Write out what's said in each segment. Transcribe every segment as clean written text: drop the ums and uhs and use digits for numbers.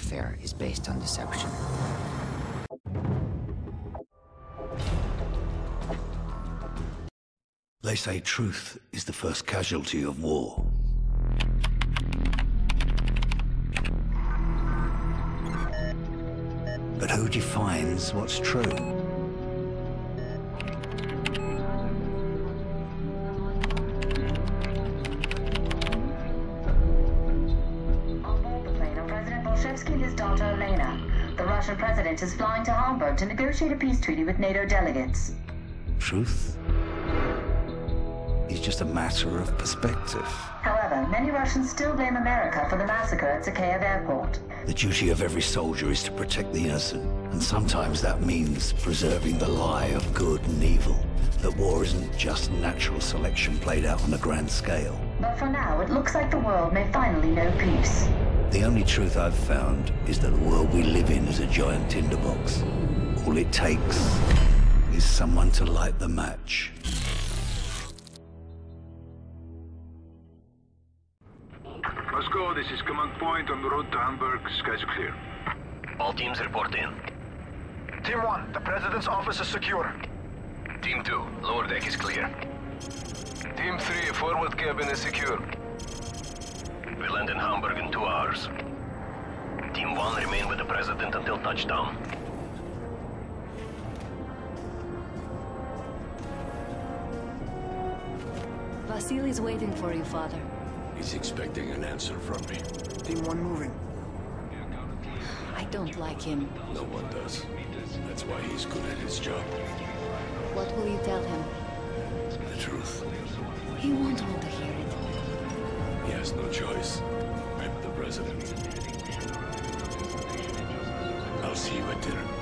warfare is based on deception. They say truth is the first casualty of war. But who defines what's true? And his daughter Elena. The Russian president is flying to Hamburg to negotiate a peace treaty with NATO delegates. Truth is just a matter of perspective. However, many Russians still blame America for the massacre at Zakhaev Airport. The duty of every soldier is to protect the innocent, and sometimes that means preserving the lie of good and evil. That war isn't just natural selection played out on a grand scale. But for now, it looks like the world may finally know peace. The only truth I've found is that the world we live in is a giant tinderbox. All it takes is someone to light the match. Moscow, this is command point on the road to Hamburg. Skies are clear. All teams report in. Team 1, the President's office is secure. Team 2, lower deck is clear. Team 3, forward cabin is secure. We land in Hamburg in 2 hours. Team 1 remain with the President until touchdown. Vasily's waiting for you, Father. He's expecting an answer from me. Team 1 moving. I don't like him. No one does. That's why he's good at his job. What will you tell him? The truth. He won't want to hear it. He has no choice. I'm the President. I'll see you at dinner.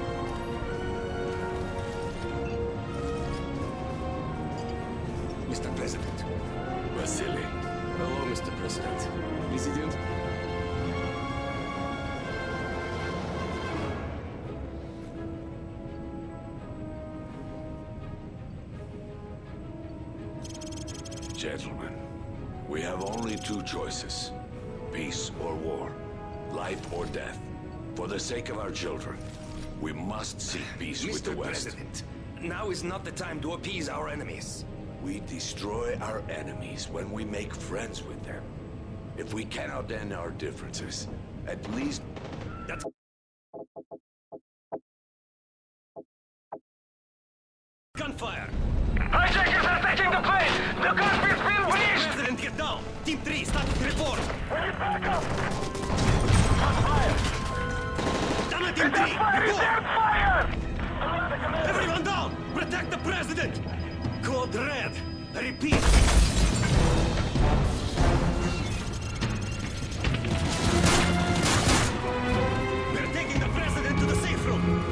Mr. President. Vasily. Hello, Mr. President. President? Gentlemen, we have only 2 choices. Peace or war. Life or death. For the sake of our children, we must seek peace with the West. Mr. President, now is not the time to appease our enemies. We destroy our enemies when we make friends with them. If we cannot end our differences, at least... That's... Gunfire! Hijackers are taking the plane! The cockpit's been breached! President, get down! Team 3, status report! We need backup! On fire! Down at Team 3, Fire! report! Fire! Everyone down! Protect the President! Code Red! I repeat! We're taking the President to the safe room!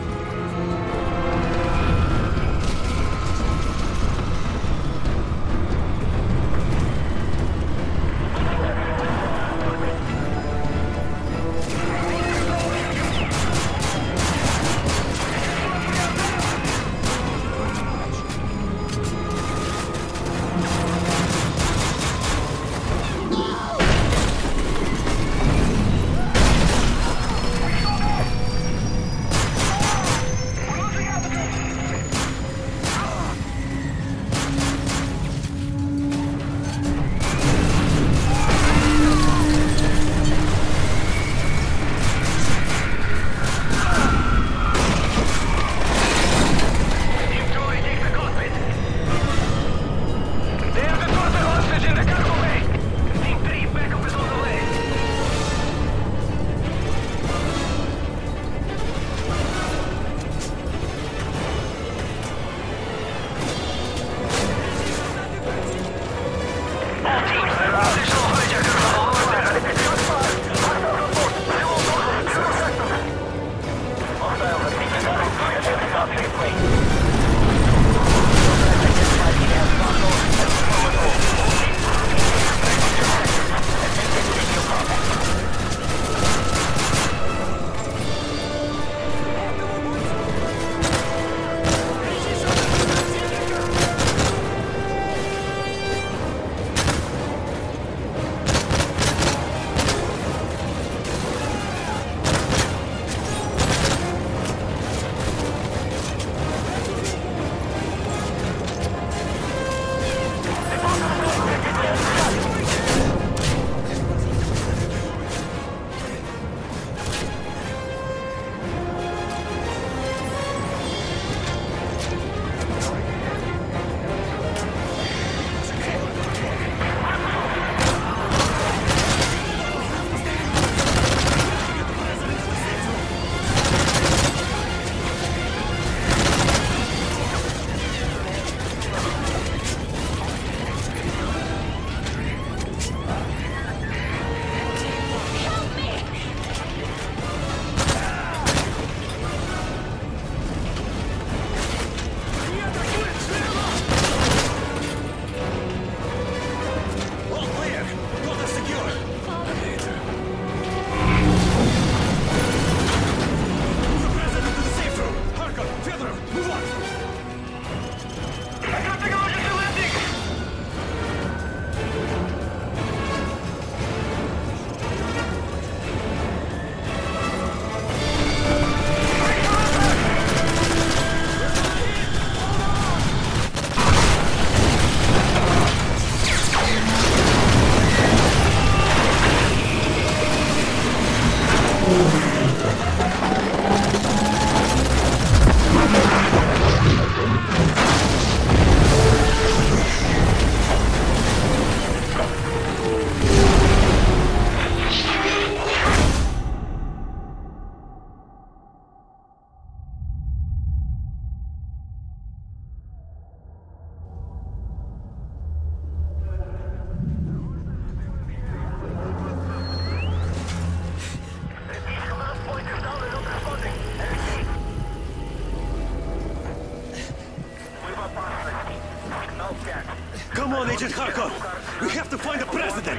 Agent Harkov, we have to find the president!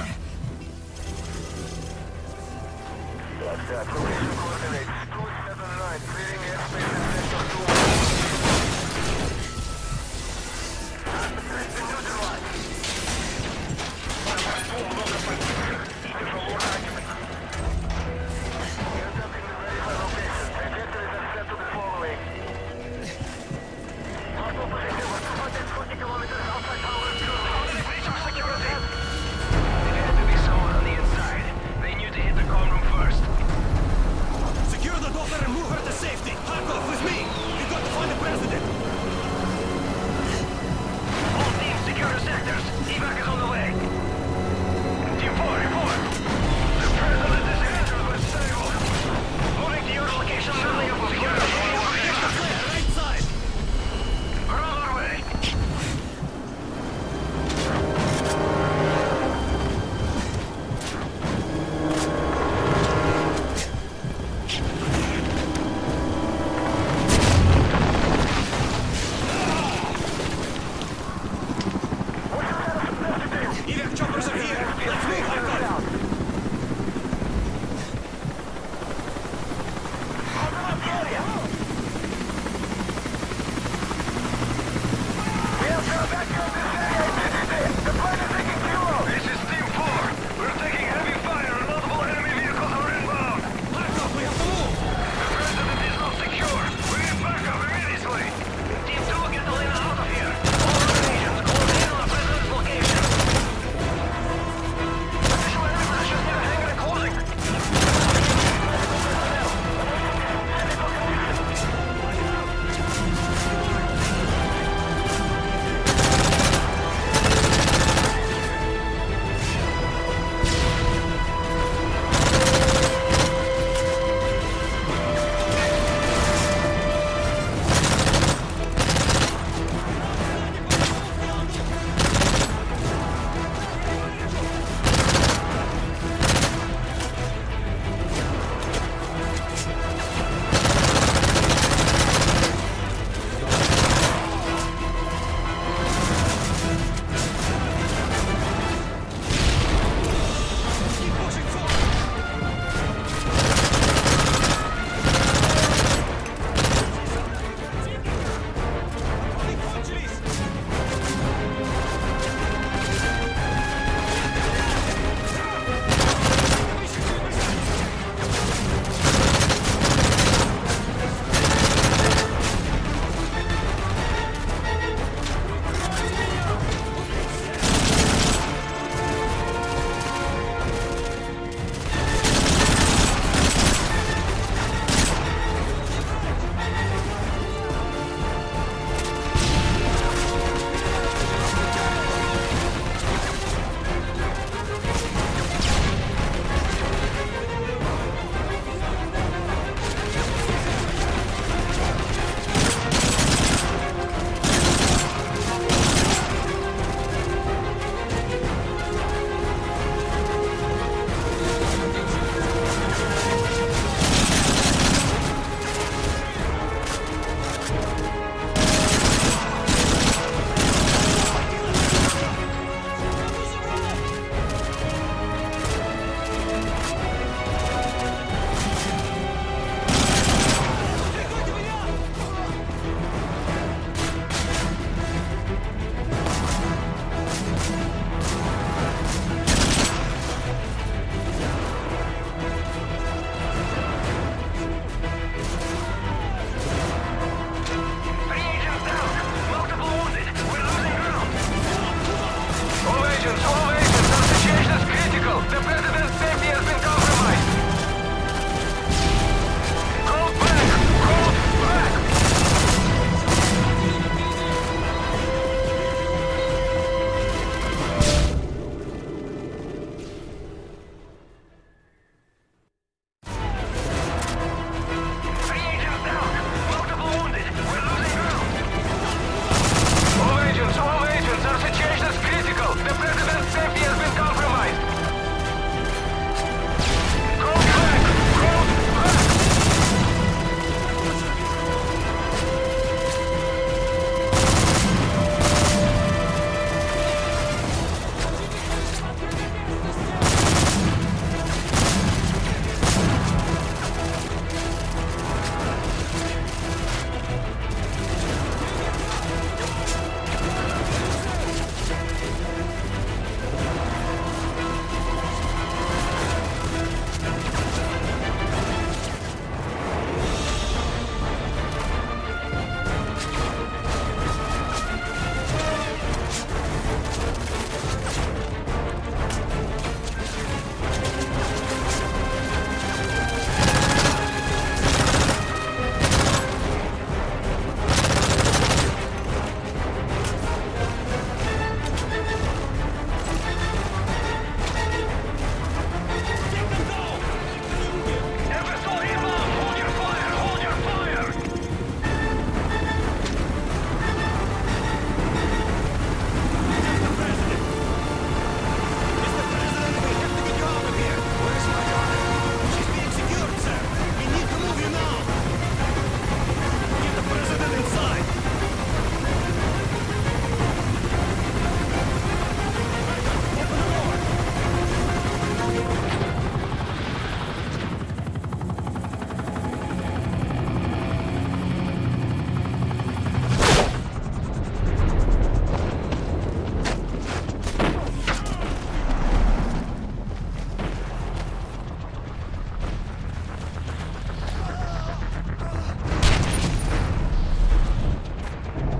Location coordinates 279, clearing airspace in sector 2.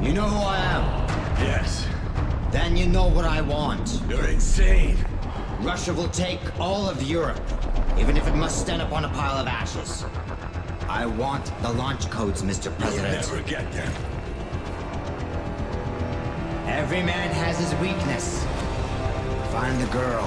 You know who I am? Yes. Then you know what I want. You're insane. Russia will take all of Europe, even if it must stand upon a pile of ashes. I want the launch codes, Mr. President. You'll never get them. Every man has his weakness. Find the girl.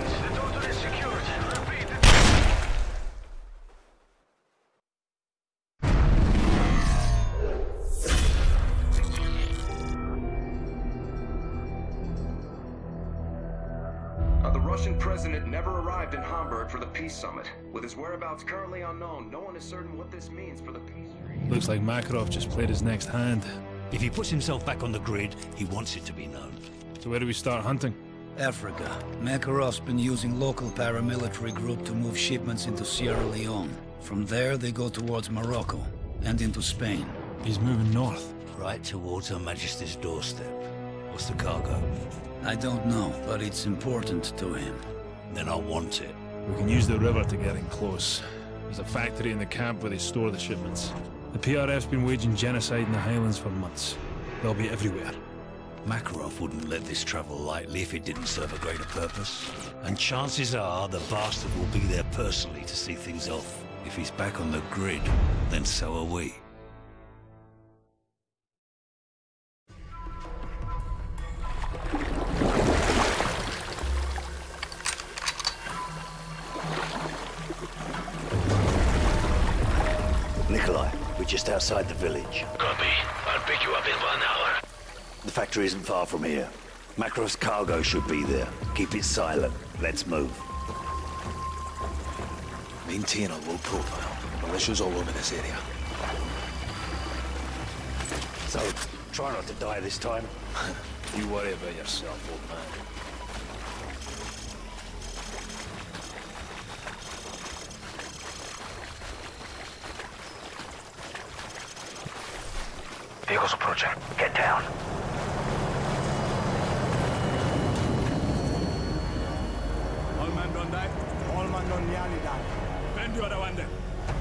The Russian president never arrived in Hamburg for the peace summit. With his whereabouts currently unknown, no one is certain what this means for the peace treaty. Looks like Makarov just played his next hand. If he puts himself back on the grid, he wants it to be known. So where do we start hunting? Africa. Makarov's been using local paramilitary group to move shipments into Sierra Leone. From there, they go towards Morocco and into Spain. He's moving north. Right towards Her Majesty's doorstep. What's the cargo? I don't know, but it's important to him. Then I want it. We can use the river to get in close. There's a factory in the camp where they store the shipments. The PRF's been waging genocide in the Highlands for months. They'll be everywhere. Makarov wouldn't let this travel lightly if it didn't serve a greater purpose. And chances are the bastard will be there personally to see things off. If he's back on the grid, then so are we. Nikolai, we're just outside the village. Copy. I'll pick you up in 1 hour. The factory isn't far from here. Makarov's cargo should be there. Keep it silent. Let's move. Maintain a low profile. Militia's all over this area. So, try not to die this time. You worry about yourself, old man. Vehicles approaching. Get down. All man don't die. All man don't nearly die. Bend the other one then.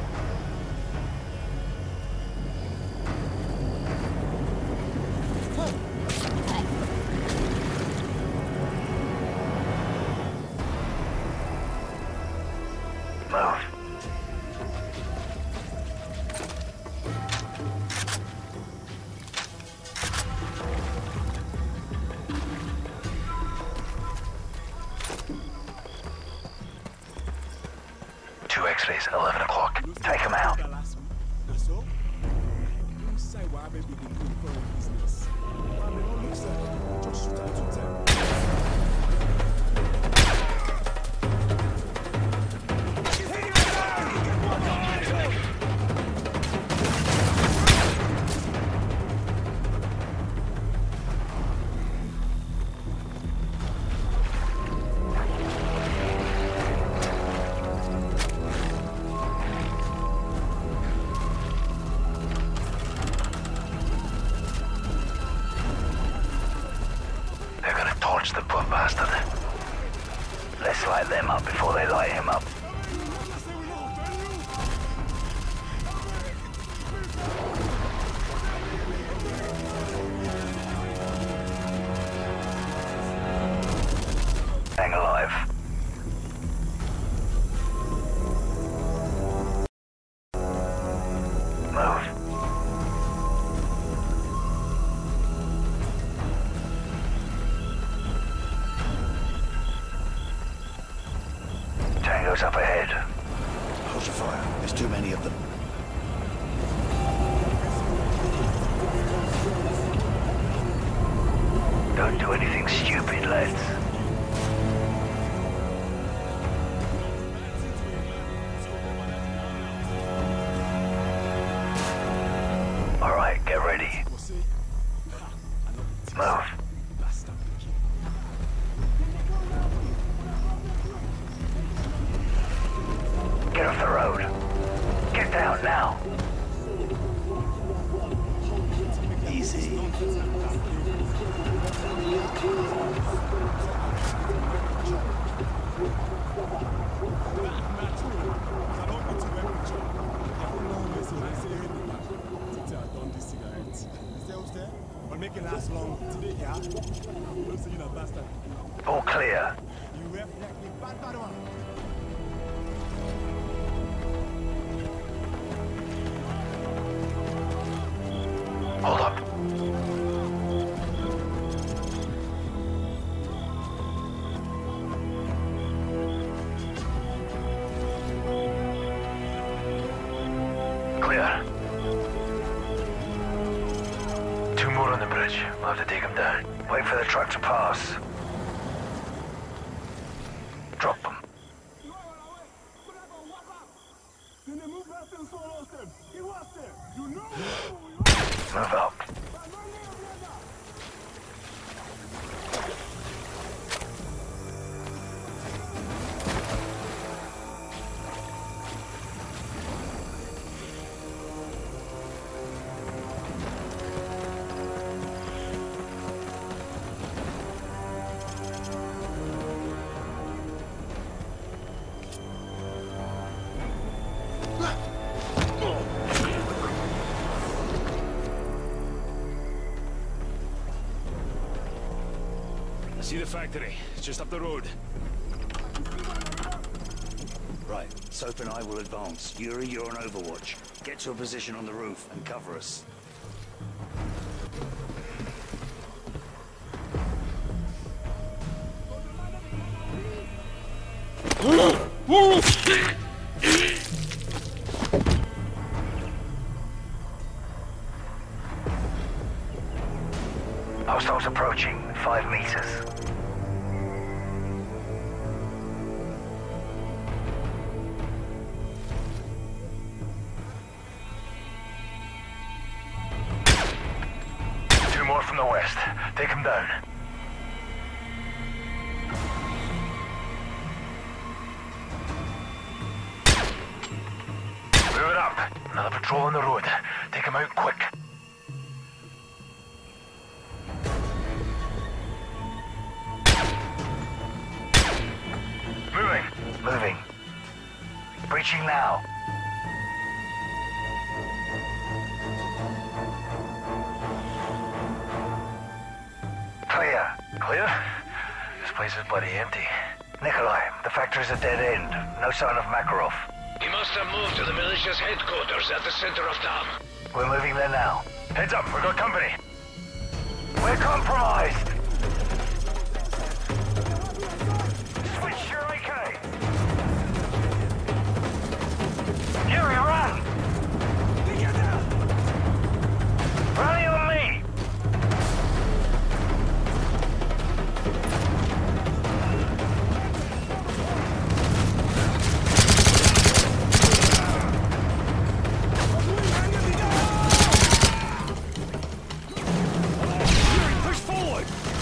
Move. Two X-rays, 11 o'clock. Take them out. The poor bastard. Let's light them up before they light him up. Hang alive. Move. Tango's up ahead. Hold your fire. There's too many of them. Don't do anything stupid, lads. All right, get ready. Move. Get off the road. Get down now. Easy. But make it last long today, yeah? Don't see you that bastard. All clear. You ref like me, bad one. Hold up. Clear. Two more on the bridge. We'll have to take them down. Wait for the truck to pass. Drop them. Move up. See the factory. It's just up the road. Right. Soap and I will advance. Yuri, you're on Overwatch. Get to a position on the roof and cover us. Hostiles approaching. 5 meters. Two more from the west. Take them down. Move it up. Another patrol on the road. Take them out quick. Moving. Breaching now. Clear. Clear? This place is bloody empty. Nikolai, the factory's a dead end. No sign of Makarov. He must have moved to the militia's headquarters at the center of town. We're moving there now. Heads up, we've got company. We're compromised! Switch your AK! Yuri, run! Rally on me! Yuri, push forward!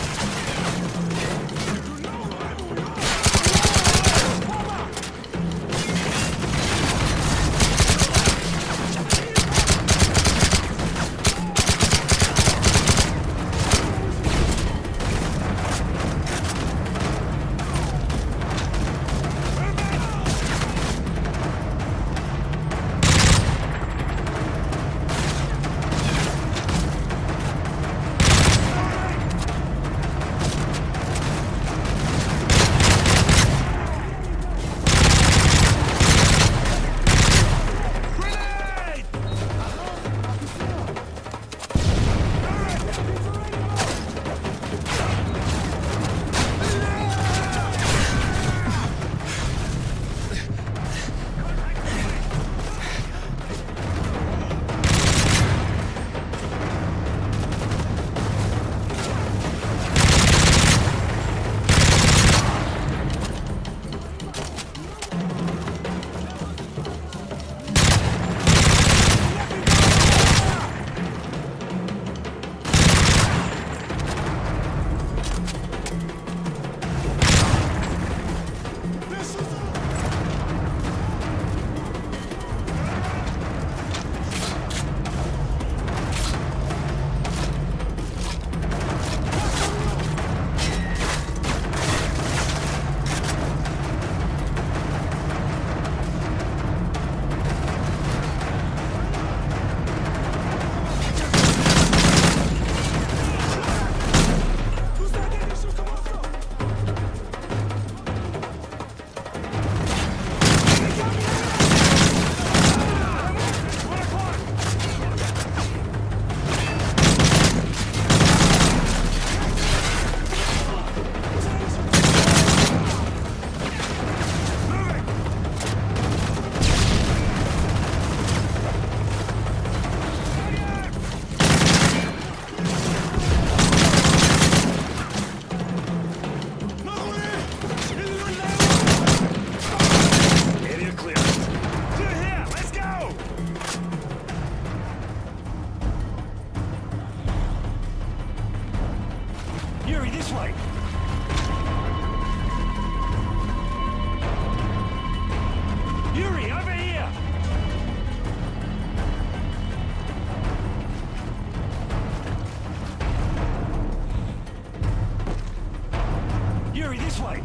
Yuri, this way! Yuri, over here! Yuri, this way!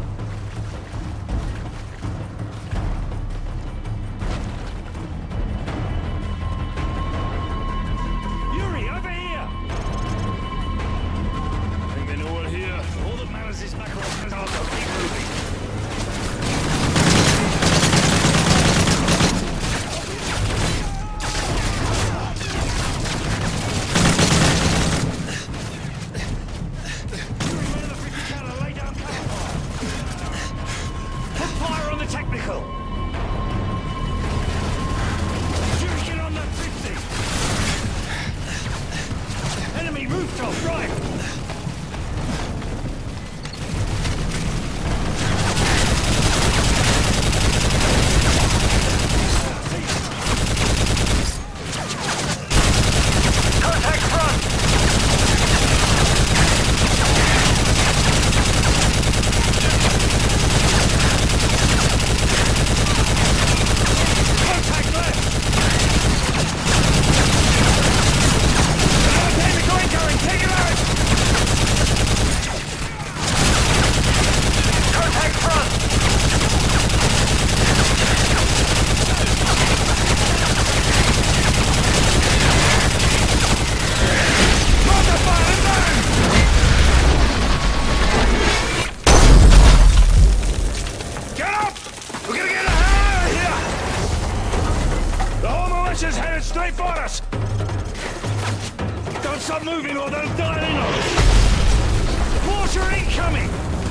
Yuri, over here! I think they know we're here. All that matters is Makarov and Argo. Keep moving. Technical! Shuriken on that 50! Enemy rooftop, right! Contact front! Headed straight for us! Don't stop moving or they'll dial in on us! Mortar incoming!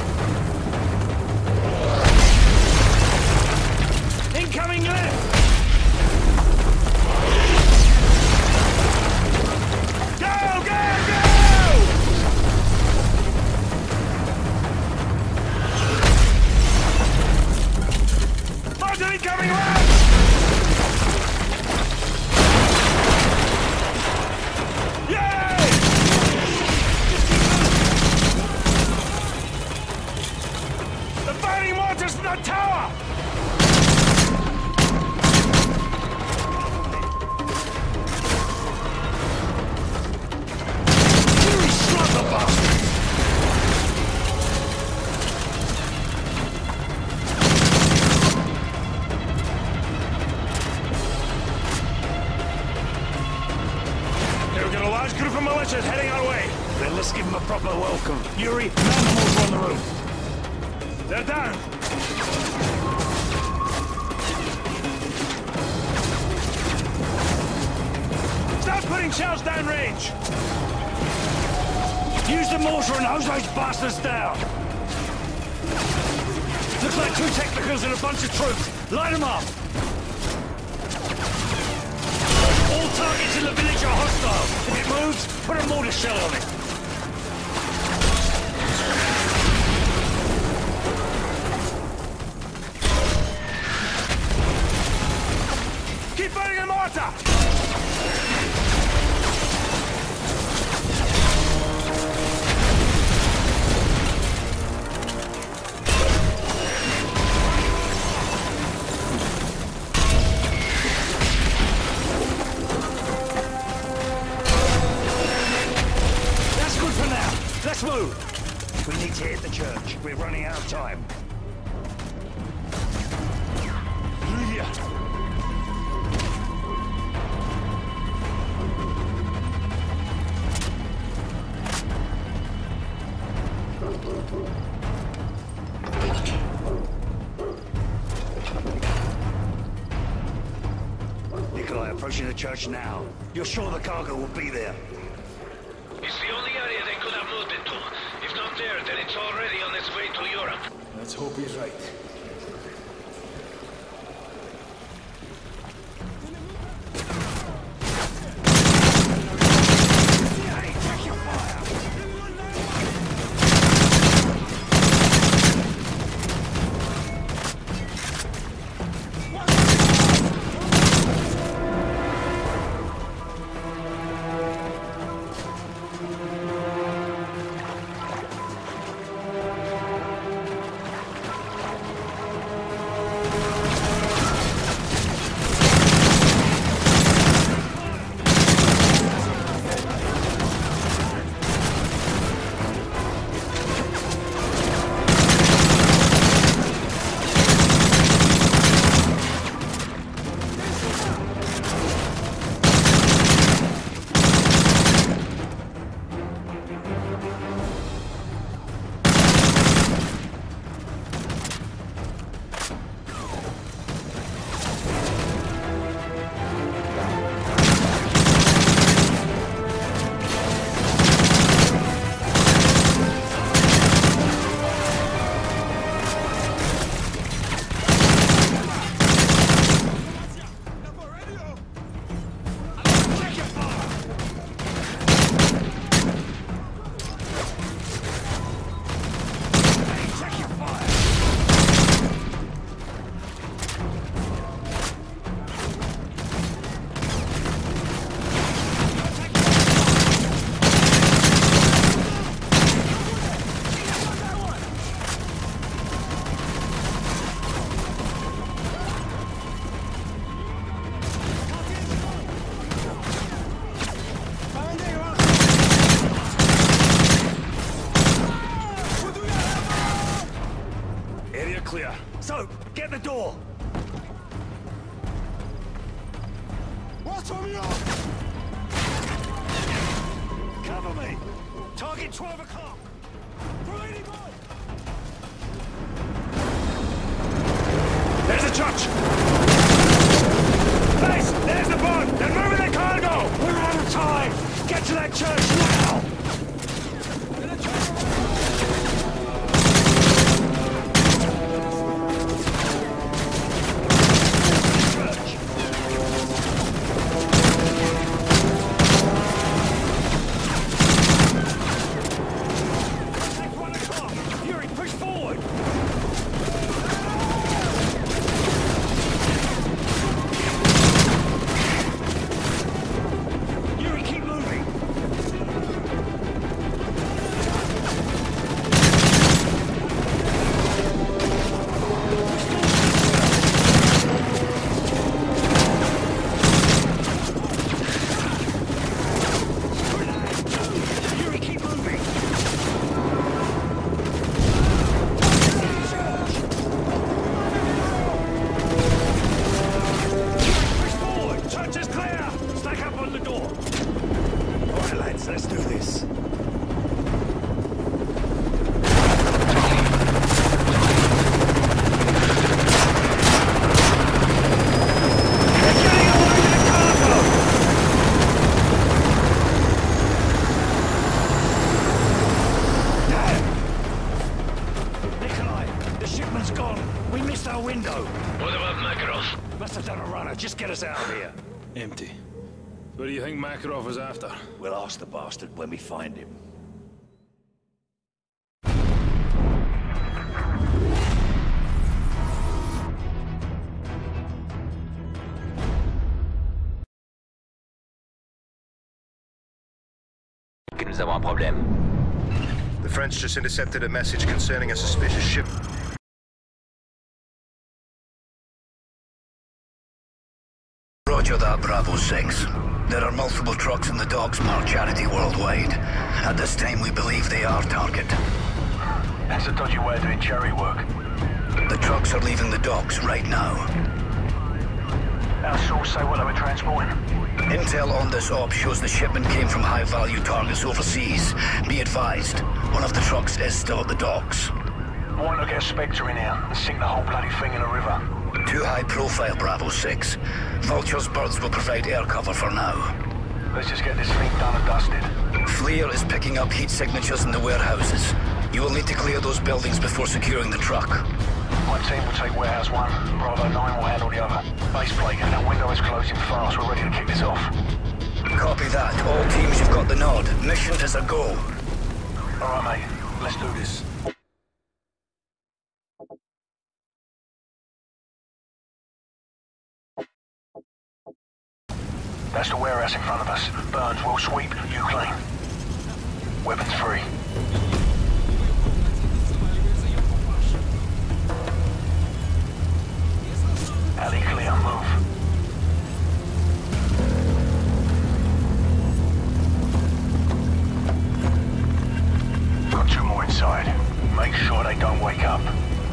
Incoming left! Go, go, go! Mortar incoming left! The tower! Yuri, slug the bastard! Here we got a large group of militias heading our way. Then let's give them a proper welcome. Yuri, man the mortar on the roof. They're down! Start putting shells downrange! Use the mortar and hose those bastards down! Looks like 2 technicals and a bunch of troops. Line them up! All targets in the village are hostile. If it moves, put a mortar shell on it. Keep firing the mortar! That's good for now. Let's move. We need to hit the church. We're running out of time. Lydia! Nikolai, approaching the church now. You're sure the cargo will be there? It's the only area they could have moved into. If not there, then it's already on its way to Europe. Let's hope he's right. scope! Get the door! What's on you? Cover me! Target 12 o'clock! There's a church! Base! There's the boat! They're moving the cargo! We're out of time! Get to that church now! Empty. What do you think Makarov is after? We'll ask the bastard when we find him. Nous avons un problème. The French just intercepted a message concerning a suspicious ship. Roger that, Bravo 6. There are multiple trucks in the docks marked Charity Worldwide. At this time, we believe they are target. That's a dodgy way of doing cherry work. The trucks are leaving the docks right now. Our source say what they were transporting. Intel on this op shows the shipment came from high-value targets overseas. Be advised, one of the trucks is still at the docks. Why not get a Spectre in here and sink the whole bloody thing in the river? Too high profile, Bravo 6. Vulture's birds will provide air cover for now. Let's just get this thing done and dusted. FLIR is picking up heat signatures in the warehouses. You will need to clear those buildings before securing the truck. My team will take warehouse 1, Bravo 9 will handle the other. Base plate, and that window is closing fast. We're ready to kick this off. Copy that. All teams, you've got the nod. Mission is a go. Alright, mate. Let's do this. That's the warehouse in front of us. Burns, we'll sweep, you clean. Weapons free. Alley clear, move. Got 2 more inside. Make sure they don't wake up.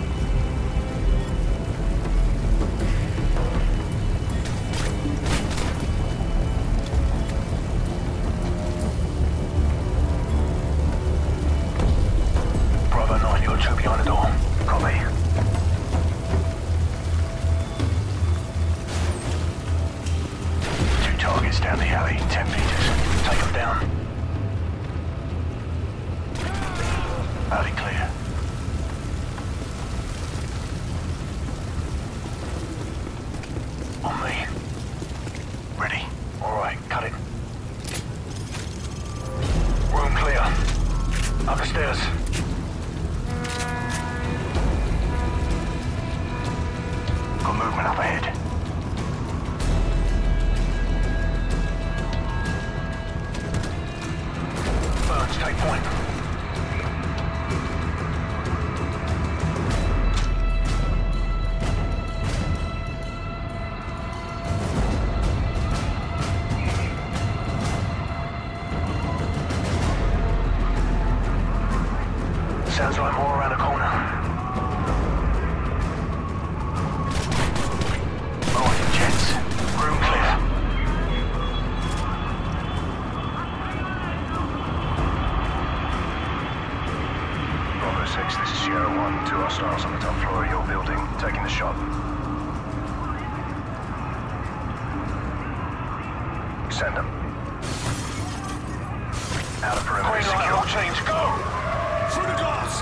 Bravo 9, you're 2 behind the door. Copy. Targets down the alley, 10 meters. Take them down. Alley clear. On me. Ready. Alright, cut it. Room clear. Up the stairs. Got movement up ahead. Burns, take point. Sounds like more around the corner. 1, 2 hostiles on the top floor of your building, taking the shot. Send them. Outer perimeter secure. All change, go! Through the glass!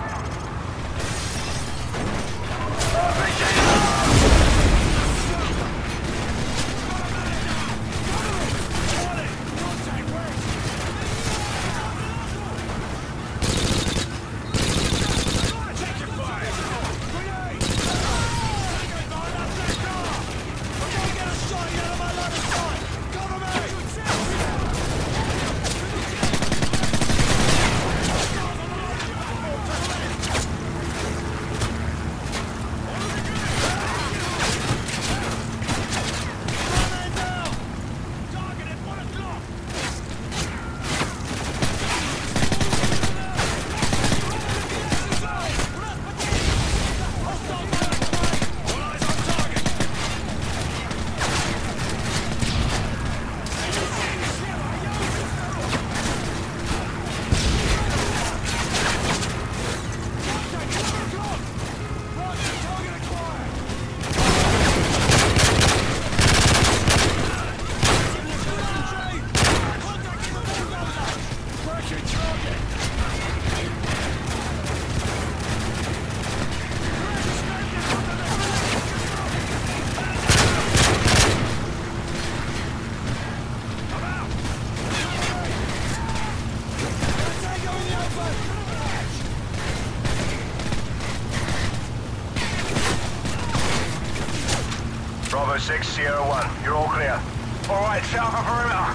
Bravo 6, Sierra 1, you're all clear. All right, set up a perimeter.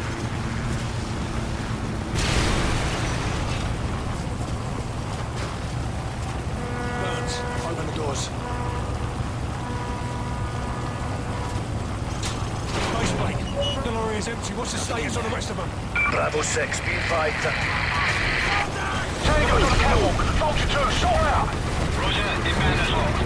Burns, open the doors. Base plate. The lorry is empty. What's the status on the rest of them? Bravo 6, be advised. Tango's on the catwalk. Vulture 2, sort out. Roger, demand as well.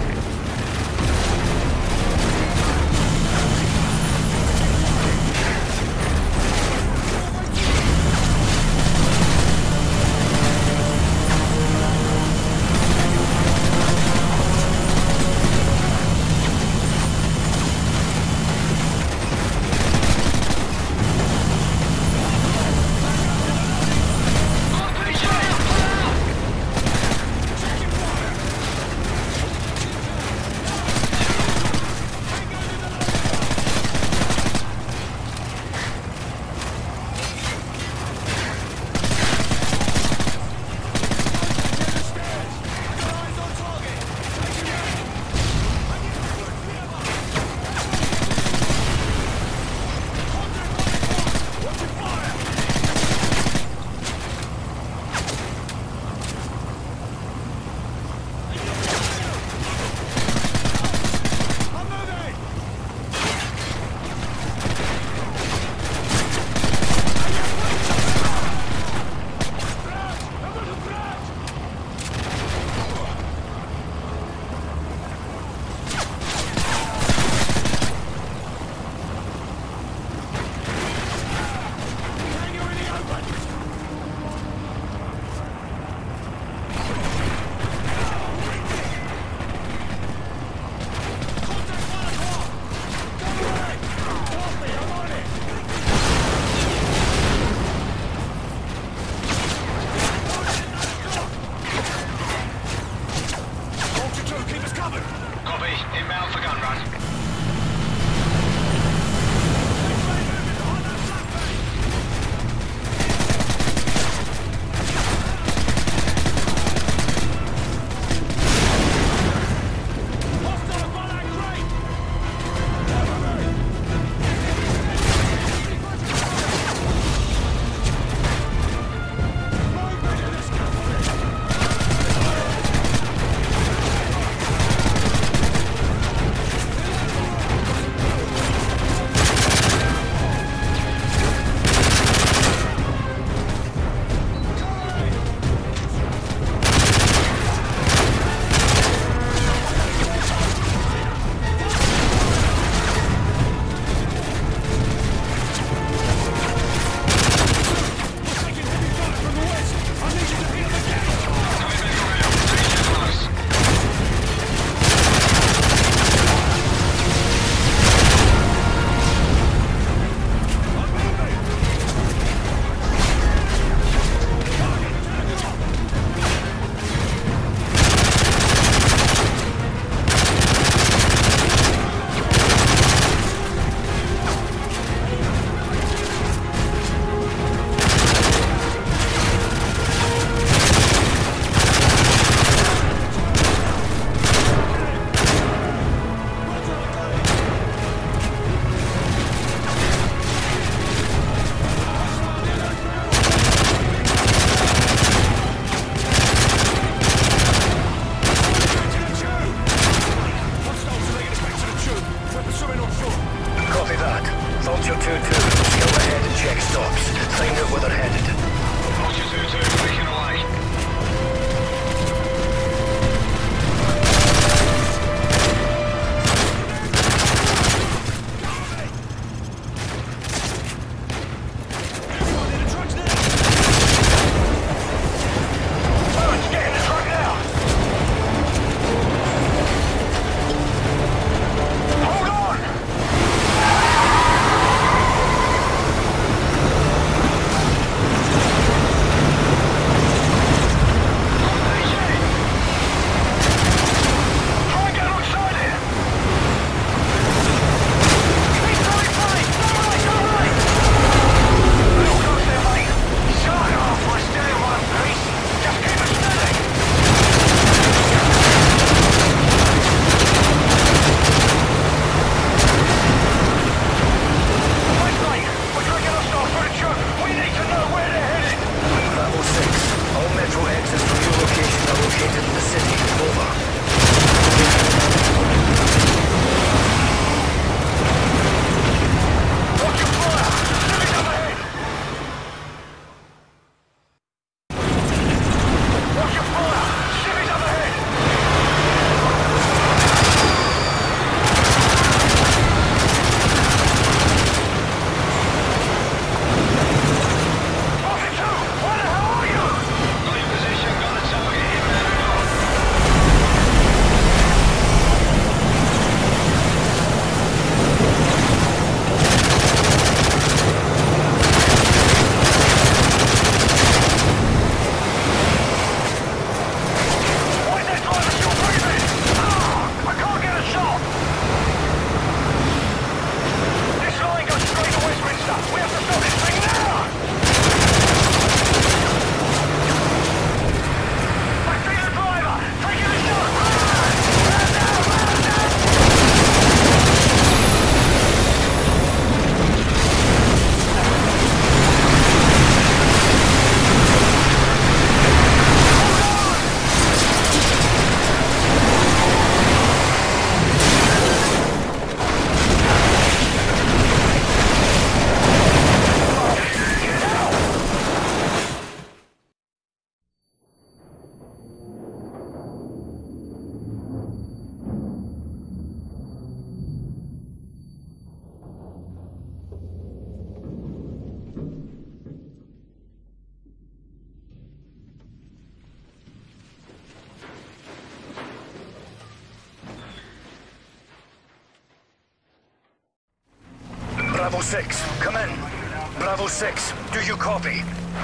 Bravo 6, come in. Bravo 6, do you copy?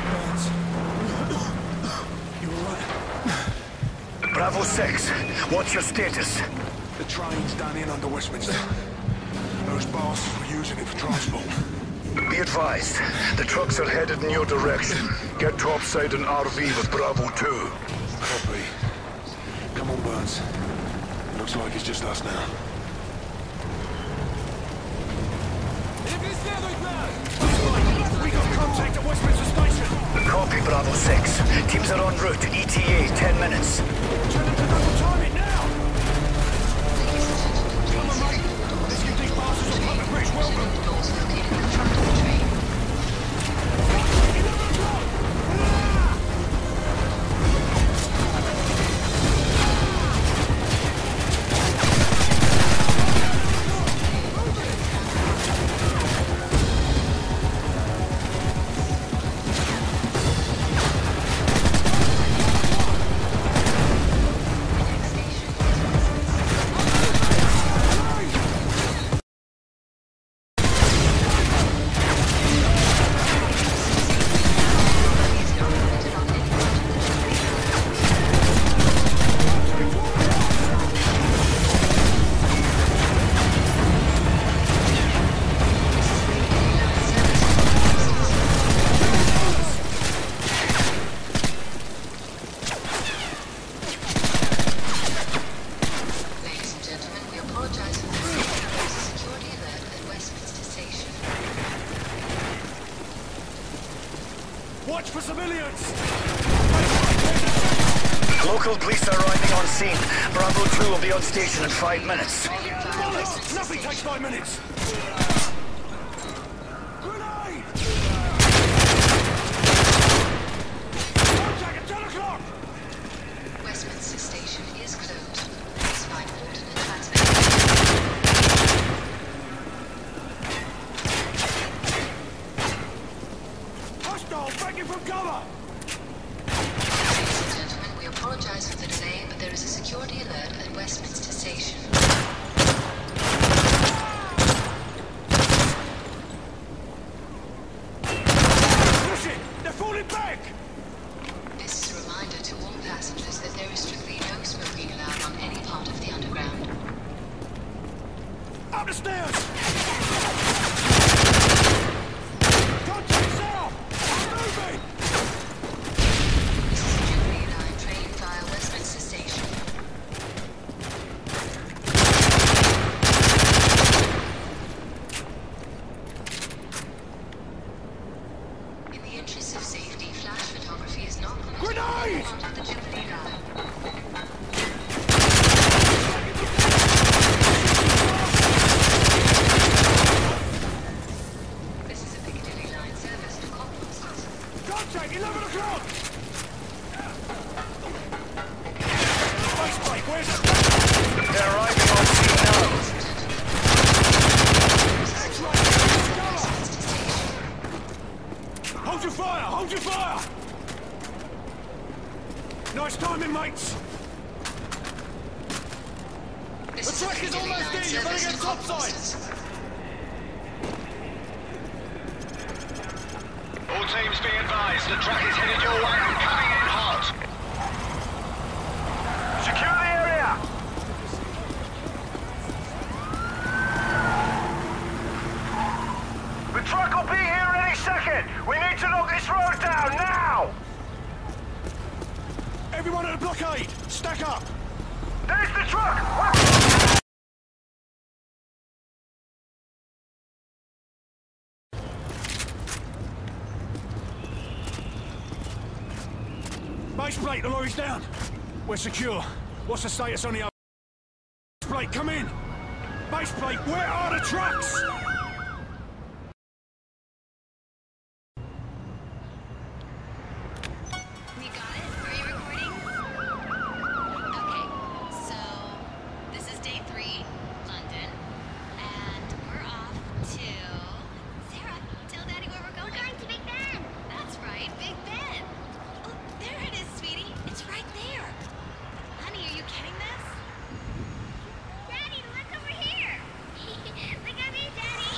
Bravo 6, what's your status? The train's done in under Westminster. Those bastards were using it for transport. Be advised, the trucks are headed in your direction. Get topside an RV with Bravo 2. Copy. Come on, Burns. Looks like it's just us now. We got contact at Westminster Station. Copy, Bravo 6. Teams are en route. ETA, 10 minutes. Tell them to double time it now. Come on, mate. Let's give these bastards a public British welcome. Watch for civilians! Local police are arriving on scene. Bravo 2 will be on station in 5 minutes. Nothing takes 5 minutes! Grenade! Contact at 10 o'clock! Westminster Station is closed. Please find alternate transmission. Begging from cover! Ladies and gentlemen, we apologize for the delay, but there is a security alert at Westminster Station. Push it! They're falling back! This is a reminder to all passengers that there is strictly no smoking allowed on any part of the underground. Up the stairs! Grenade! This is a Piccadilly line service to Cottbus. Contact, 11 o'clock! Faceplate, where's it? They're arriving on scene now. Hold your fire! Hold your fire! Nice timing, mates! The track is almost in! You better get topside! All teams be advised, the track is headed your way and coming in hot. Secure the area! The truck will be here any second! We need to knock this road down, now! Everyone at the blockade! Stack up! There's the truck! Base plate, the lorry's down. We're secure. What's the status on the other? Base plate, come in! Base plate, where are the trucks? We got it. Are you recording? Okay, so this is day 3, London, and we're off to... Sarah, tell Daddy where we're going. We're going to Big Ben. That's right, Big Ben. Oh, there it is, sweetie. It's right there. Honey, are you getting this? Daddy, look over here. Look at me, Daddy.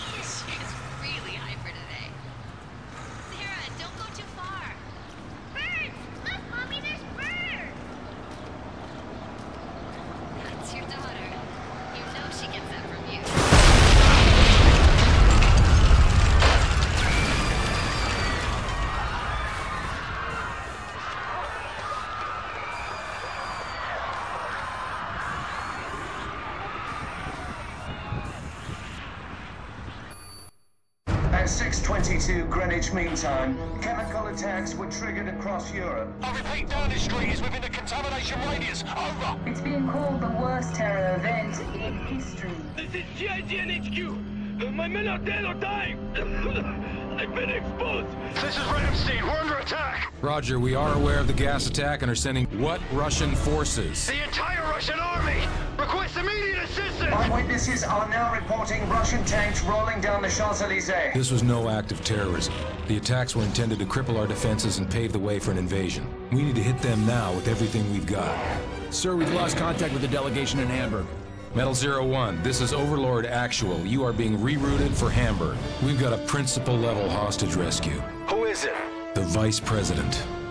At 6:22 Greenwich Mean Time, chemical attacks were triggered across Europe. I repeat, Downing Street is within the contamination radius. Over. It's being called the worst terror event in history. This is GIGN HQ. My men are dead or dying. I've been exposed. This is Ramstein. We're under attack. Roger, we are aware of the gas attack and are sending what Russian forces? The entire Russian army. Request immediate assistance. Eyewitnesses are now reporting Russian tanks rolling down the Champs-Élysées. This was no act of terrorism. The attacks were intended to cripple our defenses and pave the way for an invasion. We need to hit them now with everything we've got. Sir, we've lost contact with the delegation in Hamburg. Metal 01, this is Overlord Actual. You are being rerouted for Hamburg. We've got a principal-level hostage rescue. Who is it? The Vice President.